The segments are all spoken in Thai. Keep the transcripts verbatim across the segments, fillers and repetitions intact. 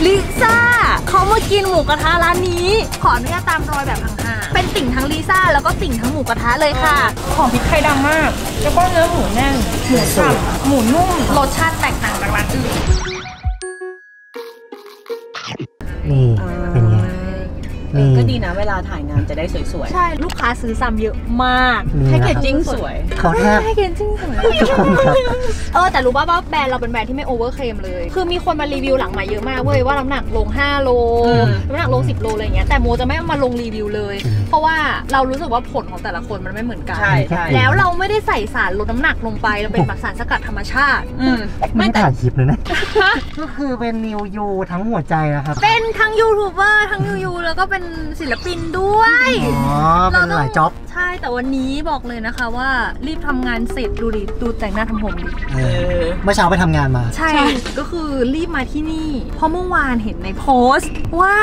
ลิซ่าเขามากินหมูกระทะร้านนี้ขออนุญาตตามรอยแบบห่างๆเป็นติ่งทั้งลิซ่าแล้วก็ติ่งทั้งหมูกระทะเลยค่ะของพริกไทยดังมากแล้วก็เนื้อหมูแน่นหมูสับหมูนุ่มรสชาติแตกต่างจากร้านอื่นนี่เป็นไงก็ดีนะเวลาถ่ายงานจะได้สวยๆใช่ลูกค้าซื้อซ้ำเยอะมากแพคเกจจิ้งสวยเขาแทบแพคเกจจิ้งสวยเออแต่รู้ป่ะว่าแบรนด์เราเป็นแบรนด์ที่ไม่โอเวอร์เคลมเลยคือมีคนมารีวิวหลังใหม่เยอะมากเว้ยว่าน้ำหนักลงห้าโลน้ำหนักลงสิบโลอะไรเงี้ยแต่โมจะไม่มาลงรีวิวเลยเพราะว่าเรารู้สึกว่าผลของแต่ละคนมันไม่เหมือนกันแล้วเราไม่ได้ใส่สารลดน้ำหนักลงไปเราเป็นแบบสารสกัดธรรมชาติไม่ถ่ายคลิปเลยนะก็คือเป็นนิวยูทั้งหัวใจนะครับเป็นทั้งยูทูบเบอร์ทั้งนิวยูแล้วก็เป็นศิลปินด้วยอ๋อเป็นหลายจ็อบใช่แต่วันนี้บอกเลยนะคะว่ารีบทำงานเสร็จดูดิดูแต่งหน้าทำผมดิเมื่อเช้าไปทำงานมาใช่ก็คือรีบมาที่นี่เพราะเมื่อวานเห็นในโพสต์ว่า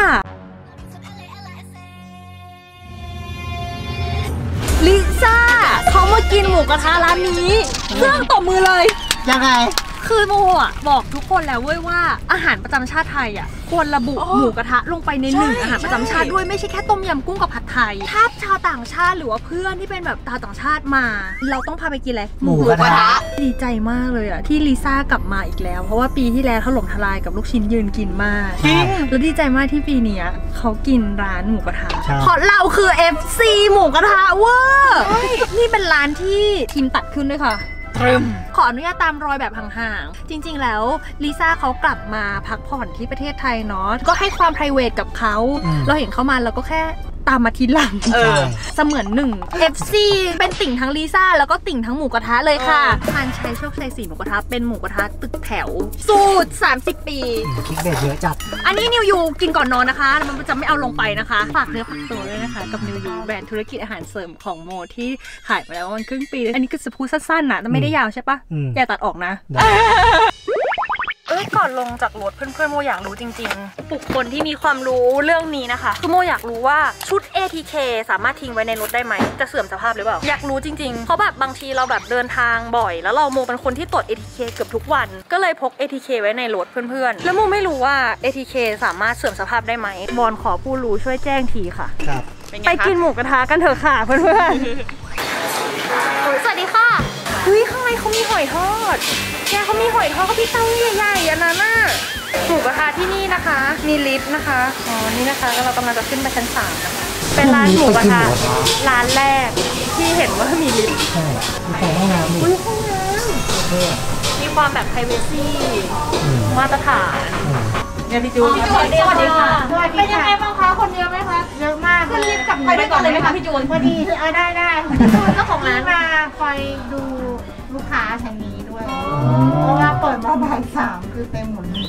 ลิซ่าเขามากินหมูกระทะร้านนี้เครื่องตบมือเลยยังไงคือโมอ่ะบอกทุกคนแล้วเว้ยว่าอาหารประจำชาติไทยอ่ะควรระบุหมูกระทะลงไปในหนึ่งอาหารประจำชาติด้วยไม่ใช่แค่ต้มยำกุ้งกับผัดไทยถ้าชาวต่างชาติหรือว่าเพื่อนที่เป็นแบบชาวต่างชาติมาเราต้องพาไปกินอะไรหมูกระทะดีใจมากเลยอ่ะที่ลิซ่ากลับมาอีกแล้วเพราะว่าปีที่แล้วถล่มทลายกับลูกชิ้นยืนกินมากแล้วดีใจมากที่ปีนี้เขากินร้านหมูกระทะเพราะเราคือ เอฟ ซี หมูกระทะเวอร์นี่เป็นร้านที่ทีมตัดขึ้นด้วยค่ะขออนุญาตตามรอยแบบห่างๆจริงๆแล้วลิซ่าเขากลับมาพักผ่อนที่ประเทศไทยเนาะก็ให้ความ ไพรเวท กับเขาเราเห็นเขามาเราก็แค่ตามมาทีหลังเออเสมือนหนึ่ง เอฟ ซี เป็นติ่งทั้งลิซ่าแล้วก็ติ่งทั้งหมูกระทะเลยค่ะทานชัยโชคชัยสี่หมูกระทะเป็นหมูกระทะตึกแถวสูตรสามสิบปีคิดเบ็ดเยอะจัดอันนี้นิวยูกินก่อนนอนนะคะมันจะไม่เอาลงไปนะคะฝากเนื้อฝากตัวด้วยนะคะกับนิวยูแบรนด์ธุรกิจอาหารเสริมของโมที่ขายมาแล้วมันครึ่งปีอันนี้ก็จะพูดสั้นๆนะแต่ไม่ได้ยาวใช่ปะอย่าตัดออกนะเอ้ยก่อนลงจากรถเพื่อนๆโมอยากรู้จริงๆบุคคลที่มีความรู้เรื่องนี้นะคะคือโมอยากรู้ว่าชุด เอ ที เค สามารถทิ้งไว้ในรถได้ไหมจะเสื่อมสภาพหรือเปล่าอยากรู้จริงๆเพราะแบบบางทีเราแบบเดินทางบ่อยแล้วเราโมเป็นคนที่ตรวจ เอ ที เค เกือบทุกวันก็เลยพก เอ ที เค ไว้ในรถเพื่อนๆแล้วโมไม่รู้ว่า เอ ที เค สามารถเสื่อมสภาพได้ไหมบอลขอผู้รู้ช่วยแจ้งทีค่ะครับไปกินหมูกระทะกันเถอะค่ะเพื่อนๆสวัสดีค่ะเฮ้ยข้างในเขามีหอยทอดแกเขามีหอยทอดเขาพี่เต้าใหญ่ๆอันนั้นน่ะหมูกระทะที่นี่นะคะมีลิฟต์นะคะอ๋อนี่นะคะเรากำลังจะขึ้นไปชั้นสามนะคะเป็นร้านหมูกระทะร้านแรกที่เห็นว่ามีลิฟต์ใช่มีห้องน้ำอุ้ยห้องน้ำมีความแบบ ไพรเวซี มาตรฐานเนี่ยพี่จูนสวัสดีค่ะเป็นยังไงบ้างคะคนเยอะไหมคะเยอะมากขึ้นลิฟต์กลับไปด้วยกันเลยไหมคะพี่จูนพอดีเออได้ได้เจ้าของร้านมาคอยดูลูกค้าทางนี้ด้วยเพราะว่าเปิดมาบ่ายสามคือเต็มหมดเลย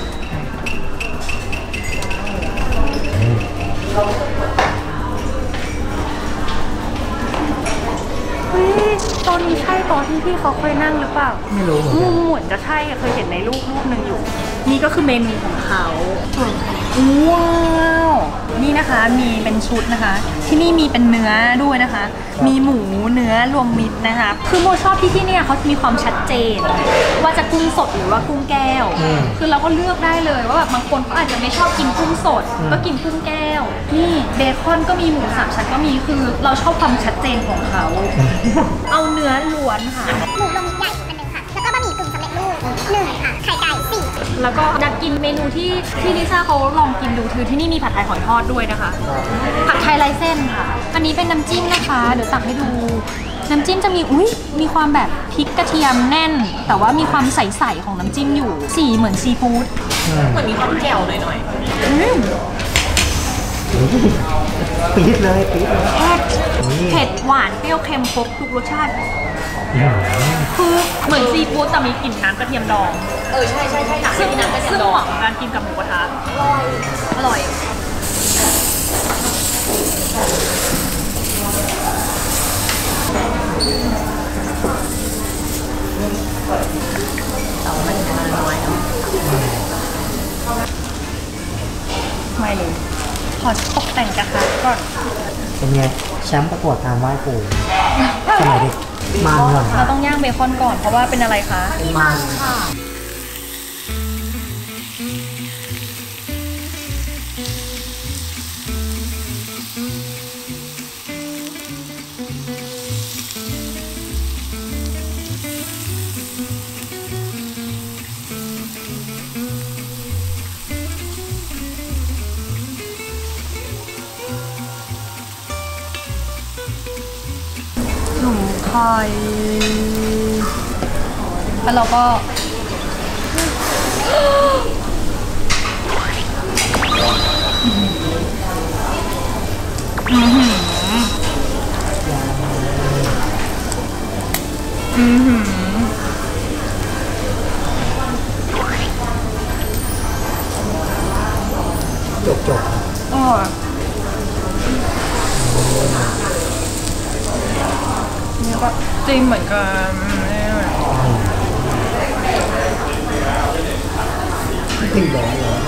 เฮ้ยตอนนี้ใช่ตอนที่พี่เขาเคยนั่งหรือเปล่าไม่รู้เหมือนจะใช่เคยเห็นในรูปรูปหนึ่งอยู่นี่ก็คือเมนูของเขาว้าวนี่นะคะมีเป็นชุดนะคะที่นี่มีเป็นเนื้อด้วยนะคะมีหมูเนื้อรวมมิตรนะคะคือโมชอบที่ที่นี่เขามีความชัดเจนว่าจะกุ้งสดหรือว่ากุ้งแก้วคือเราก็เลือกได้เลยว่าแบบบางคนเขาอาจจะไม่ชอบกินกุ้งสดก็กินกุ้งแก้วนี่เบคอนก็มีหมูสามชั้นก็มีคือเราชอบความชัดเจนของเขาเอาเนื้อล้วนค่ะหมูลมใหญ่อันนึงค่ะแล้วก็บะหมี่กึ่งสำเร็จรูปหนึ่งค่ะไข่ไก่สี่แล้วก็อยากกินเมนูที่ที่ลิซ่าเขาลองกินดูคือที่นี่มีผัดไทยหอยทอดด้วยนะคะผัดไทยไร้เส้นค่ะอันนี้เป็นน้ำจิ้มนะคะเดี๋ยวตักให้ดูน้ำจิ้มจะมีอุ้ยมีความแบบพริกกระเทียมแน่นแต่ว่ามีความใสๆของน้ำจิ้มอยู่สีเหมือนซีฟู้ดเหมือนมีความแจ่วหน่อยๆปี๊ดเลยปี๊ดเลยเผ็ดหวานเปรี้ยวเค็มครบทุกรสชาติคือเหมือนซีฟู้ดแต่มีกลิ่นน้ำกระเทียมดองเออใช่ใช่ใช่หนักซึ่งน้ำกระเทียมดองเหมาะกับการกินกับหมูกระทะอร่อยอร่อยแต่ว่ามันจะมาน้อยเนาะไม่เลยขอตกแต่งกระทะก่อนเป็นไงแชมป์ประกวดการไหว้ปู่สมัยเด็กมันก่อนเราต้องย่างเบคอนก่อนเพราะว่าเป็นอะไรคะมันค่ะข่แล้วเราก็อือหืออือหือจบจบอ๋อนี่ก็จิ้มเหมือนกันจริงเหรอเหรอ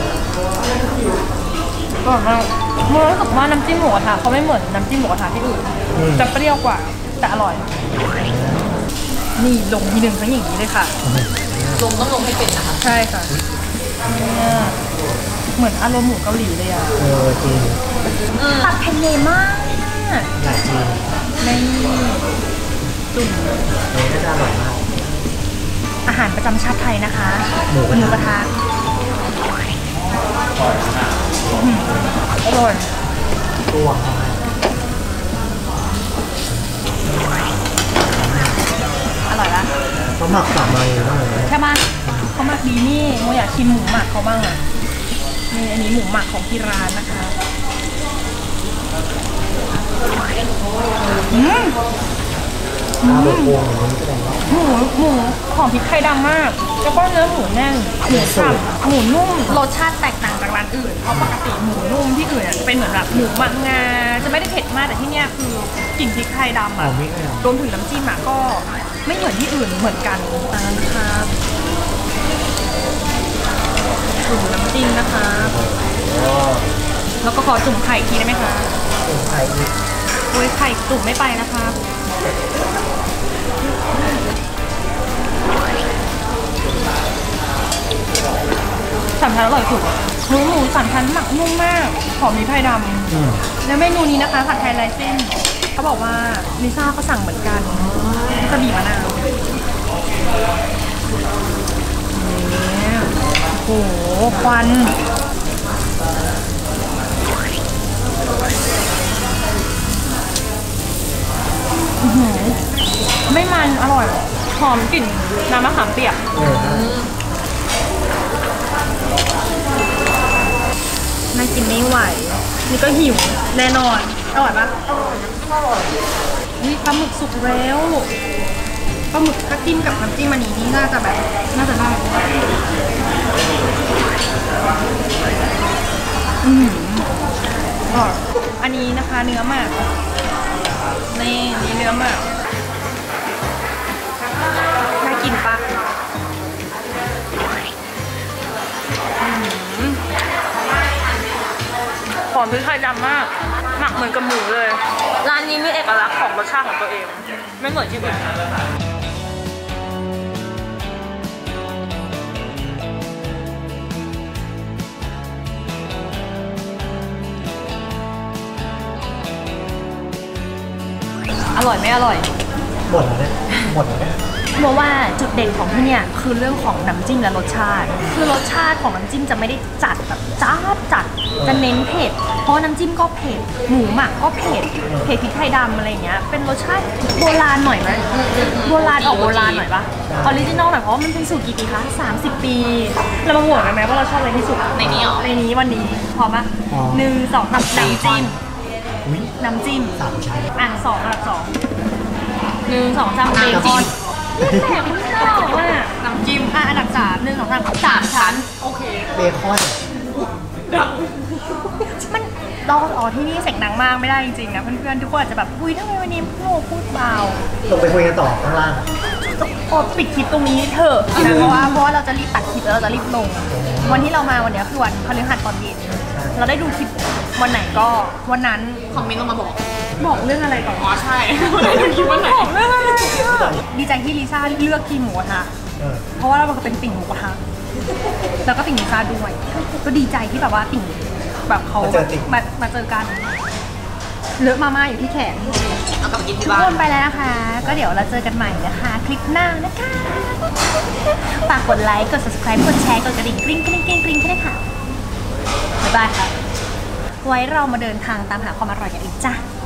ก็ว่าเมื่อรู้สึกว่าน้ำจิ้มหมูกระทะเขาไม่เหมือนน้ำจิ้มหมูกระทะที่อื่นจะเปรี้ยวกว่าแต่อร่อยนี่ลงทีหนึ่งทั้งอย่างนี้เลยค่ะลงต้องลงให้เป็นนะคะใช่ค่ะเนี่ยเหมือนอารมณ์หมูเกาหลีเลยอ่ะเออจริงตัดเพนเนมากหลายจริงในจุ่มเออน่าจะอร่อยมากอาหารประจำชาติไทยนะคะหมูกระทะกระทะอื้อหืออร่อยตัวอร่อยละเขาหมักสามใบมากเลยใช่ไหมเขาหมักดีนี่โมอยากชิมหมูหมักเขาบ้างอ่ะนี่อันนี้หมูหมักของที่ร้านนะคะอืมถ้าบดโอ่งอย่างนี้ก็ได้ว่าหมูหมูหอมพริกไทยดำมากแล้วก็เนื้อหมูแน่นหมูฉ่ำหมูนุ่มรสชาติแตกต่างจากร้านอื่นเพราะปกติหมูนุ่มที่อื่นอ่ะเป็นเหมือนแบบหมูหมักงาจะไม่ได้เผ็ดมากแต่ที่เนี้ยคือกลิ่นพริกไทยดำเอาอ่ะไม่ได้รวมถึงน้ำจิ้มอ่ะก็ไม่เหมือนที่อื่นเหมือนกันนะครับจุ่มน้ำจิ้มนะคะแล้วก็ขอจุ่มไข่อีกทีได้ไหมคะเป็นไทยอีกโอ้ยไข่จุ่มไม่ไปนะคะสามชั้นอร่อยสุดหมูหมูสามชั้นหมักนุ่มมากหอมพริกไทยดอืมำและเมนูนี้นะคะผัดไทยลายเส้นเขาบอกว่าลิซ่าก็สั่งเหมือนกันกระบี่มะนาวนี่โอ้โหควันอื้อหือไม่มันอร่อยหอมกลิ่นน้ำมะขามเปียกเออน่ากินไม่ไหว นี่ก็หิวแน่นอน อร่อยปะอร่อยนี่ปลาหมึกสุกแล้วปลาหมึกก็จิ้มกับน้ำจิ้มอันนี้นี่น่าจะแบบน่าจะได้อืมอ๋ออันนี้นะคะเนื้อหมักนี่นี่เนื้อหมักน่ากินปะหอมพริกไทยดำมากหมักเหมือนกับหมูเลย ร้านนี้มีเอกลักษณ์ของรสชาติของตัวเอง ไม่เหมือนที่อื่นอร่อยไม่อร่อยหมดแล้วเนี่ยหมดแล้วเนี่ยเพราะว่าจุดเด่นของที่เนี่ยคือเรื่องของน้ำจิ้มและรสชาติ คือรสชาติของน้ำจิ้มจะไม่ได้จัดแบบจ้าดจัดจะเน้นเผ็ดเพราะน้ำจิ้มก็เผ็ดหมูหมักก็เผ็ดเผ็ดพริกไทยดำอะไรเงี้ยเป็นรสชาติโบราณหน่อยไหมโบราณออกโบราณหน่อยปะออริจินอลหน่อยเพราะว่ามันเป็นสูตรกี่ปีคะสามสิบปีเรามาโหวตกันไหมว่าเราชอบอะไรที่สุดในนี้เหรอในนี้วันนี้พร้อมปะหนึ่งสองสามน้ำจิ้มอุ้ยน้ำจิ้มสามชั้นอ่ะสองอันดับสองหนึ่งสองสามเบคอนแต่คุณเจ้าอ่ะน้ำจิ้มอ่ะอันดับสามหนึ่งสองสามสามชั้นโอเคเบคอนมันเราอ๋อที่นี่เสียงดังมากไม่ได้จริงๆนะเพื่อนๆทุกคนอาจจะแบบอุ้ยทำไมวันนี้พี่โมพูดเบาลงไปคุยกันต่อข้างล่างโอ้ปิดคลิปตรงนี้เถอะนะเพราะว่าเพราะว่าเราจะรีบตัดคลิปแล้วเราจะรีบลง วันที่เรามาวันเนี้ยคือวันพฤหัสตอนเย็นเราได้ดูคลิปวันไหนก็วันนั้นคอมเมนต์ลงมาบอกบอกเรื่องอะไรก่อนอ๋อใช่คิดว่าไหนบอกเรื่องอะไรอะดีใจที่ลิซ่าเลือกกินหมูกระทะเออเพราะว่าเราเป็นติ่งหมูกระทะแล้วก็ติ่งลิซ่าด้วย ก็ดีใจที่แบบว่าติ่งแบบเขามามาเจอกันเลอะมาม่าอยู่ที่แขนเอากลับไปกินที่ทุกบ้าคน นไปแล้วนะคะ ก็เดี๋ยวเราเจอกันใหม่นะคะ คลิปหน้านะคะ ฝากกดไลค์ กด subscribe กดแชร์ กดกระดิ่งกริ๊งกริ๊งกริ๊งกริ๊งให้ด้วยค่ะ บ๊ายบายค่ะ ไว้เรามาเดินทางตามหาความอร่อยกันอีกจ้ะ